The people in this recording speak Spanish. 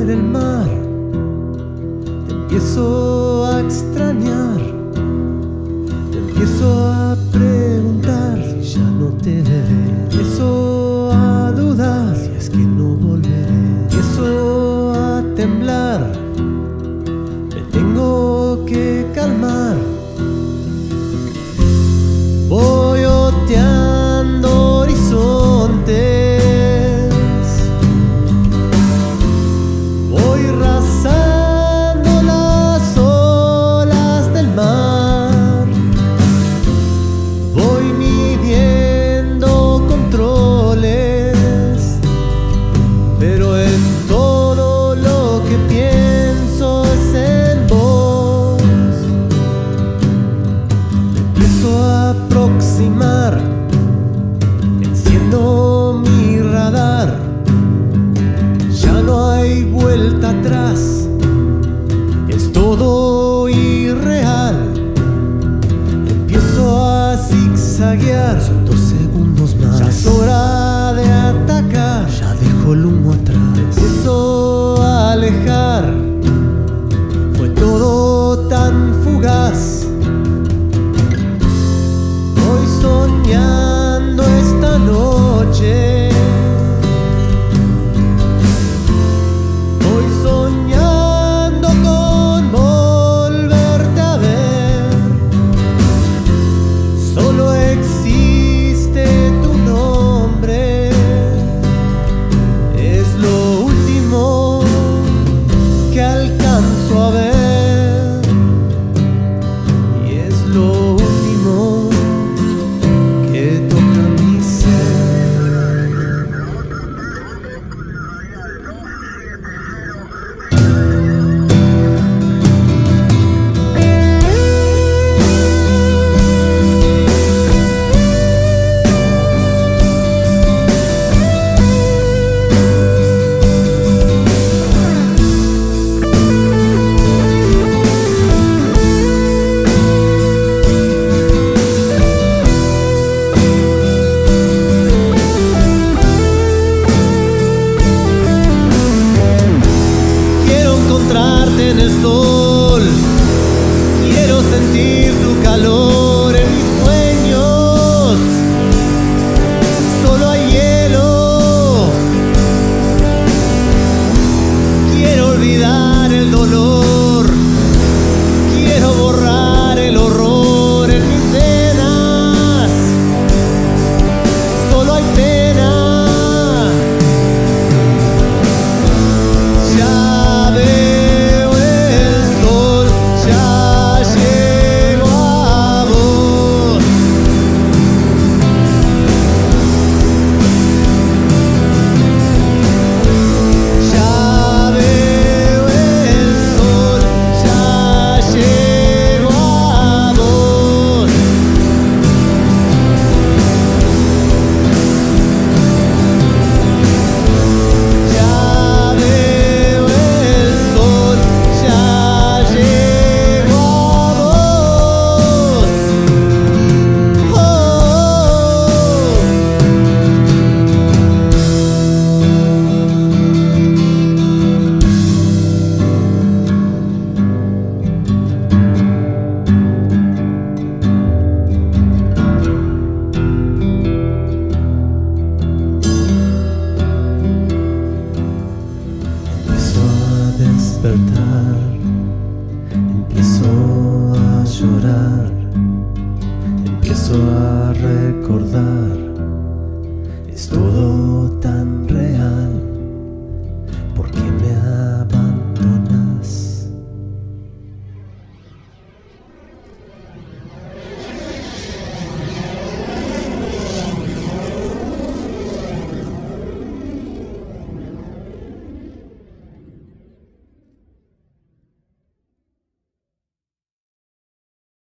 el mar, te empiezo a extrañar, te empiezo a preguntar si ya no te veré, empiezo a dudar si es que no volveré, empiezo a temblar, me tengo que calmar. Voy oteando horizontes, voy rasando las olas del mar, voy midiendo controles, pero en todo lo que pienso es en vos. Me empiezo a aproximar, enciendo mi radar, ya no hay vuelta atrás, es todo irreal. Empiezo a zigzaguear, son 2 segundos más, ya es hora de atacar, ya dejo el humo atrás, me empiezo a alejar, fue todo tan fugaz. Voy soñando esta noche, voy soñando con volverte a ver. Solo existe tu nombre, es lo último que alcanzo a ver, y es lo último que toca mi ser. Quiero encontrarte en el sol, quiero sentir tu calor en mis sueños. Solo hay hielo, quiero olvidar el dolor, quiero borrar el horror en mis venas. Solo hay pena, ya veo el sol, ya llego a vos. Ya veo el sol, ya llego a vos. Ya veo el sol, ya llego a vos. Empiezo a despertar, empiezo a llorar, empiezo a recordar, es todo tan real.